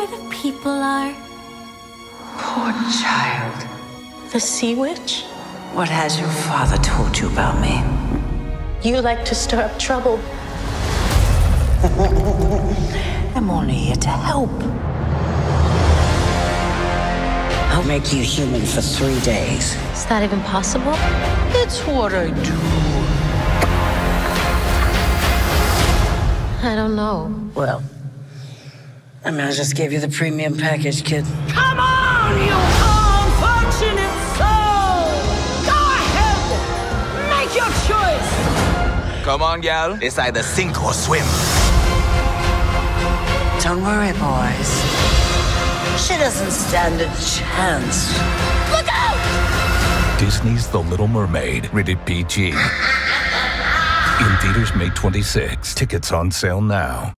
where the people are? Poor child. The Sea Witch? What has your father told you about me? You like to stir up trouble. I'm only here to help. I'll make you human for 3 days. Is that even possible? It's what I do. I don't know. Well, I mean, I just gave you the premium package, kid. Come on, you unfortunate soul! Go ahead! Make your choice! Come on, gal. It's either sink or swim. Don't worry, boys. She doesn't stand a chance. Look out! Disney's The Little Mermaid, rated PG. In theaters May 26. Tickets on sale now.